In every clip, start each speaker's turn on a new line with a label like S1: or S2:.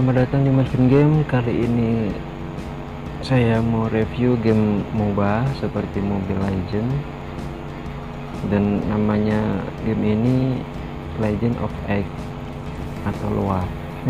S1: Selamat datang di Marvin Game. Kali ini saya mau review game MOBA seperti Mobile Legends, dan namanya game ini Legend of Egg atau Loa.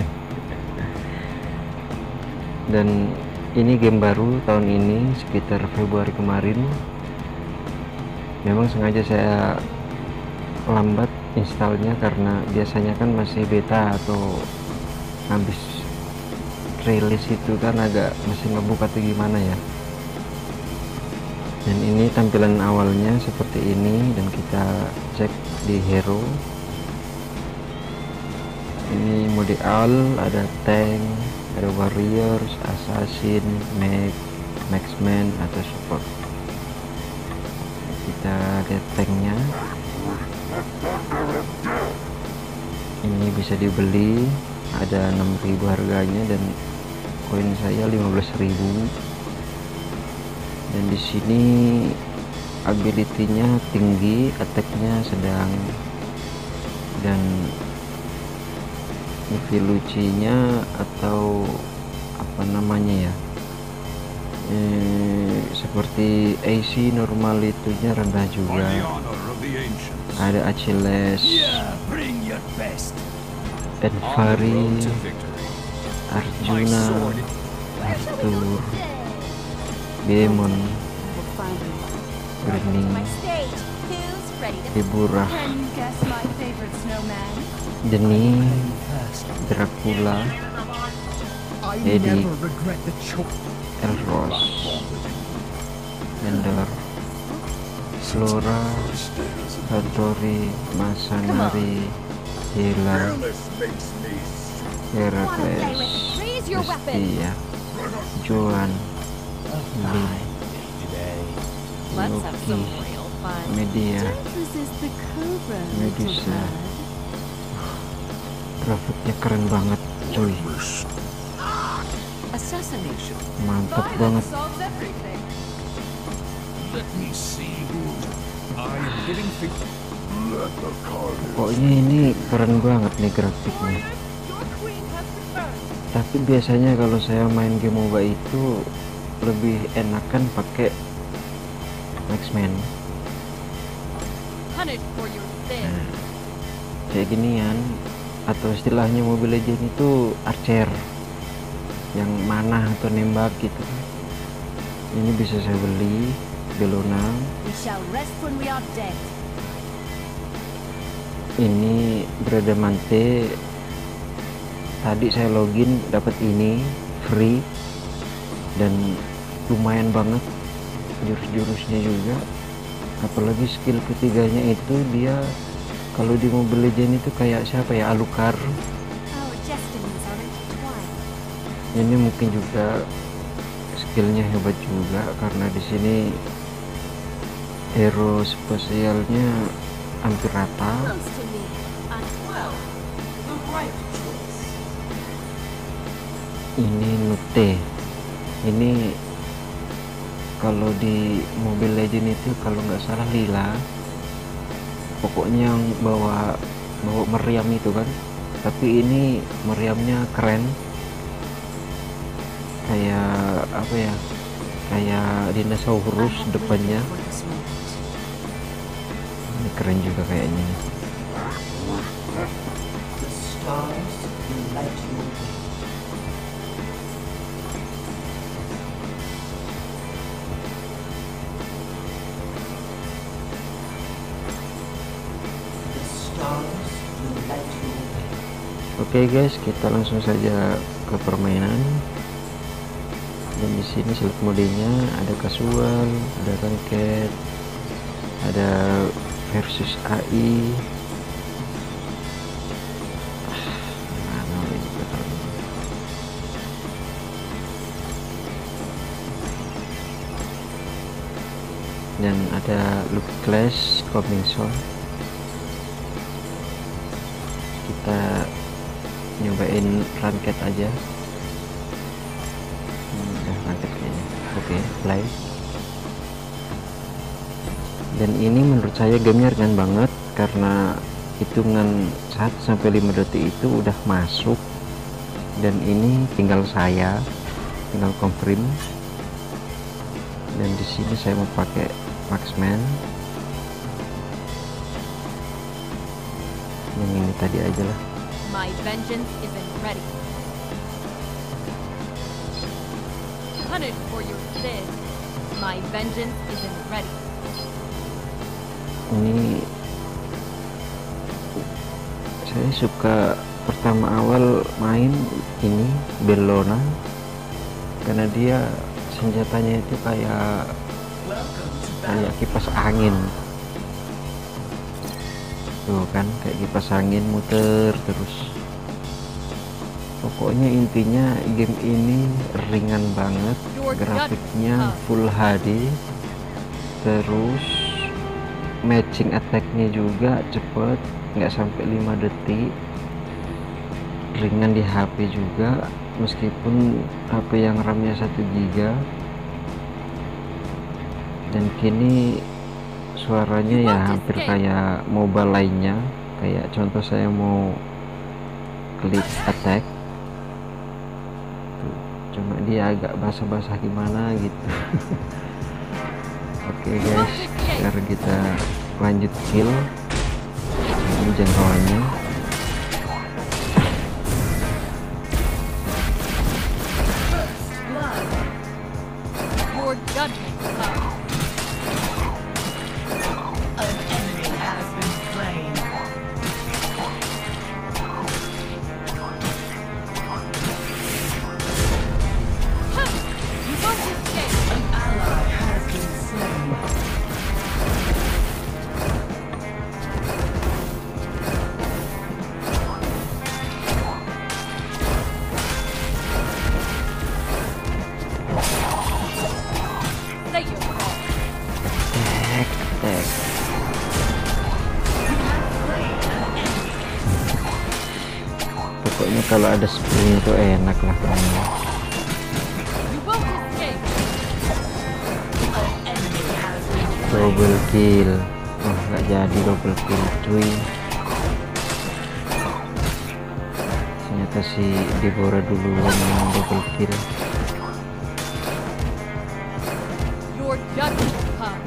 S1: Dan ini game baru tahun ini, sekitar Februari kemarin. Memang sengaja saya lambat installnya karena biasanya kan masih beta atau habis rilis itu kan agak masih ngebuka atau gimana ya. Dan ini tampilan awalnya seperti ini, dan kita cek di hero. Ini mode all, ada tank, ada warriors, assassin, mech, marksman atau support. Kita lihat tanknya, ini bisa dibeli, ada 6.000 harganya dan koin saya 15.000. Dan di sini ability-nya tinggi, attack-nya sedang, dan evolusinya atau apa namanya ya, seperti AC normal itunya rendah juga. Ada Achilles, Envari, Arjuna, Arthur, Demon, Burning, Deborah, Jenny, Dracula, Eddie, Elros, Ender, Flora, Satori, Masanari, Hela, Heracles, Estia, Joan, Lin, Loki, Media, Medusa. Grafiknya keren banget cuy, mantap banget. Pokoknya ini keren banget nih grafiknya. Tapi biasanya kalau saya main game MOBA itu lebih enakan pakai marksman. Nah, kayak ginian, atau istilahnya Mobile Legends itu archer yang mana atau nembak gitu. Ini bisa saya beli Bellona. Ini Bradamante, tadi saya login dapat ini free dan lumayan banget jurus-jurusnya juga. Apalagi skill ketiganya itu dia kalau di Mobile Legends itu kayak siapa ya, Alucard. Ini mungkin juga skillnya hebat juga karena di sini hero spesialnya hampir rata. Ini Nute, ini kalau di Mobile Legends itu kalau nggak salah lila, pokoknya yang bawa meriam itu kan. Tapi ini meriamnya keren, kayak apa ya, kayak dinosaurus depannya. Ini keren juga kayaknya nih. Oke guys, kita langsung saja ke permainan. Dan di sini select modenya ada casual, ada ranked, ada versus AI. Dan ada look class coming soon. Kita nyobain ranked aja. Ranked kayaknya. Oke, play. Dan ini menurut saya gamenya ringan banget karena hitungan 1 sampai 5 detik itu udah masuk dan ini tinggal confirm, dan di sini saya mau pakai marksman yang ini tadi aja lah.
S2: My vengeance isn't ready. Punish for your sins. My vengeance isn't ready.
S1: Ini saya suka pertama awal main ini Bellona karena dia senjatanya itu kayak kipas angin tuh kan, kayak kipas angin muter terus. Pokoknya intinya game ini ringan banget, grafiknya full HD, terus matching attack-nya juga cepet, nggak sampai 5 detik, ringan di HP juga meskipun HP yang RAM-nya 1 GB. Dan kini suaranya ya hampir kayak mobile lainnya, kayak contoh saya mau klik attack tuh, cuma dia agak basah-basah gimana gitu. Oke guys, sekarang kita lanjut kill. Ini jangkauannya.
S2: Your judgment comes.
S3: An enemy has been slain.
S2: You won't escape.
S3: An ally has been slain.
S2: Say your call.
S1: Attack. Pokoknya kalau ada spring itu enak lah pokoknya.
S2: You won't escape.
S3: An enemy has been slain.
S1: Double kill. Oh, nggak jadi double kill cuy. Ternyata si Deborah duluan yang double kill.
S2: Your judgment comes.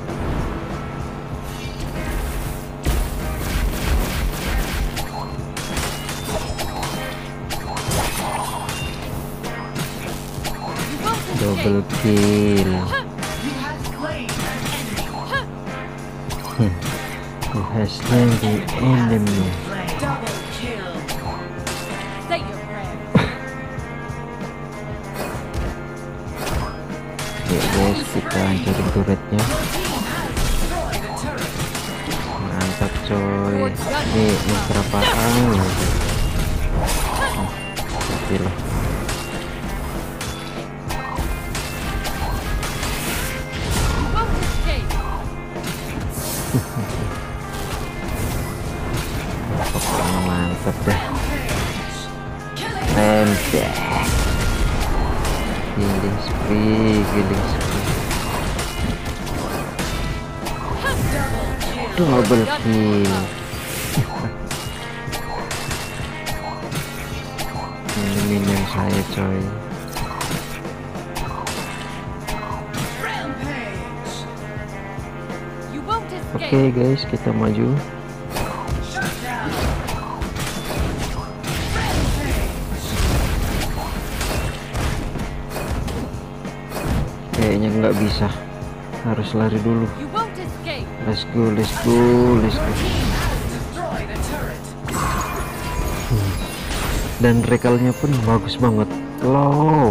S2: You won't
S1: Double
S2: escape.
S1: kill.
S3: You have slain an enemy.
S1: Who has slain the enemy?
S3: Slain. Double kill.
S2: Say your prayer.
S1: Oke guys, kita hancurin turretnya.
S3: Destroy the turret.
S1: Mantap coy. Ini monster apaan? Oke lah.
S2: You won't escape.
S1: Pokoknya mantap deh.
S3: Killing.
S1: Mantap. Killing spree. Double kill. Ini minion saya coy.
S3: Rampage.
S2: You won't
S1: Oke
S2: escape.
S1: guys, kita maju.
S3: Shut down. Rampage.
S1: Kayaknya nggak bisa, harus lari dulu.
S2: You won't escape.
S1: Let's go.
S3: Team has destroyed a turret.
S1: Dan recall-nya pun bagus banget loh.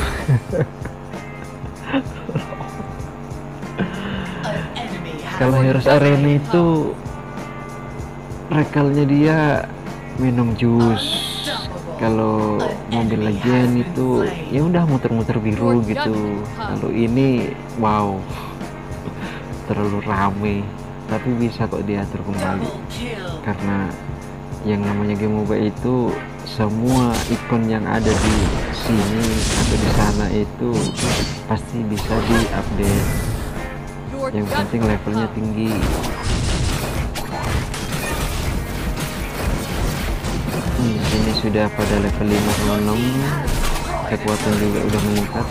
S3: An enemy has
S1: Kalau
S3: been
S1: Heroes Arena
S3: slain.
S1: itu recall-nya dia minum jus. Kalau mobil Legend itu ya udah muter-muter biru gitu. Kalau ini wow, terlalu rame, tapi bisa kok diatur kembali
S3: Double kill.
S1: karena yang namanya game MOBA itu semua ikon yang ada di sini atau di sana itu pasti bisa diupdate.
S2: Your
S1: Yang penting
S2: judgment
S1: levelnya
S2: comes.
S1: tinggi. Di sini sudah pada level 56, kekuatan juga udah meningkat.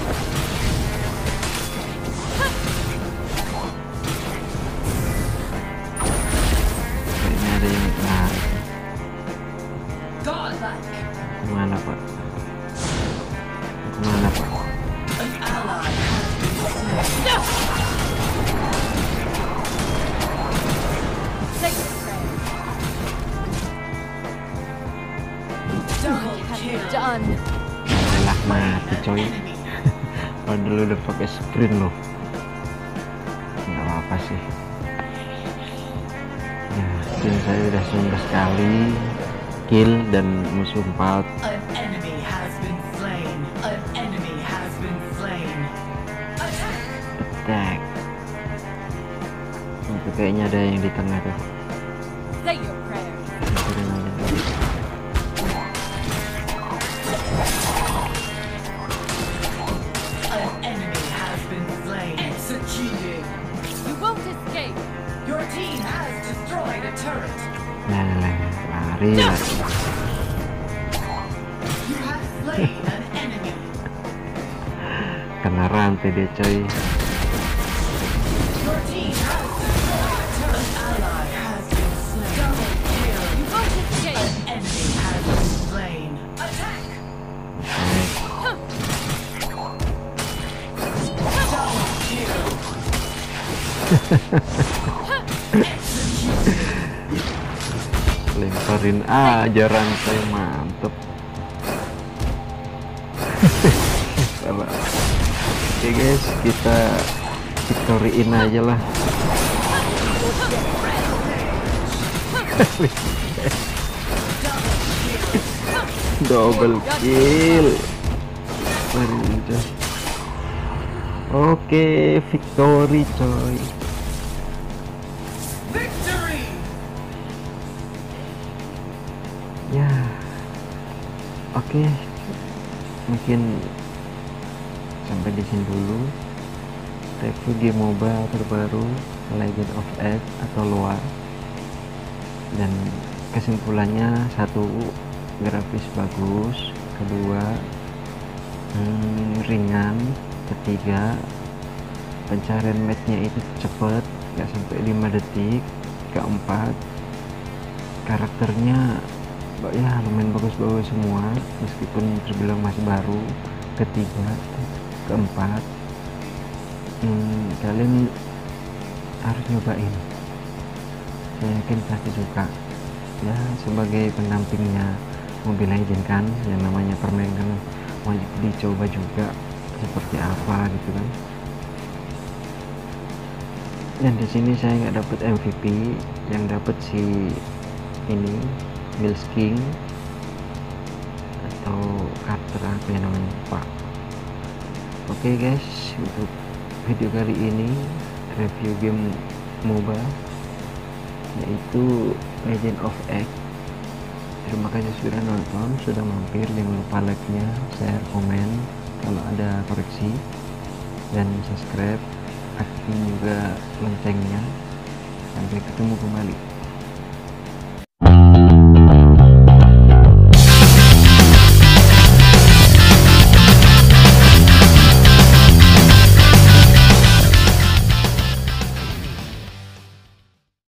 S1: Kayaknya ada yang menarik.
S3: Godlike.
S1: Kemana pak? Kemana pak?
S3: An ally has been slain.
S2: Say your prayer.
S3: Double
S2: Have
S3: kill.
S2: done.
S1: Lelah mati coy.
S3: Enemy.
S1: Padahal udah pakai sprint loh. Nggak apa-apa sih. Ya, tim saya udah 19 kali kill dan musuh 4.
S3: An enemy has been slain. An enemy has been slain. Attack.
S1: Attack. Itu kayaknya ada yang di tengah tuh.
S2: Say your prayer.
S1: Hancurin aja dulu.
S3: An enemy has been slain. Executed.
S2: You won't escape.
S3: Your team has destroyed a turret.
S1: Nah, lari lari.
S3: You have slain an enemy.
S1: Kena rantai dia coy.
S3: Your team has destroyed a turret. An ally has been slain. Double kill.
S2: You won't escape.
S3: Enemy has been slain. Attack. Double kill.
S1: Lemparin aja rantai, mantep. Salah. Oke guys, kita victoryin aja lah. Double kill. Mari aja. Oke, victory coy.
S3: Victory.
S1: Ya, oke, mungkin sampai di sini dulu review game mobile terbaru Legend of Egg atau Loa. Dan kesimpulannya, satu, grafis bagus, kedua, ringan, ketiga, pencarian matchnya itu cepet, nggak sampai 5 detik, keempat, karakternya ya lumayan bagus-bagus semua meskipun terbilang masih baru, ketiga, keempat, kalian harus nyobain, saya yakin pasti suka ya. Sebagai pendampingnya Mobile Legends kan, yang namanya permain kan wajib dicoba juga seperti apa gitu kan. Dan di sini saya nggak dapet MVP, yang dapet si ini Mills King atau Carter apa ya namanya Pak. Oke guys, untuk video kali ini review game MOBA yaitu Legend of Egg. Terima kasih sudah nonton, sudah mampir. Jangan lupa like-nya, share, komen kalau ada koreksi, dan subscribe, aktifin juga loncengnya. Sampai ketemu kembali.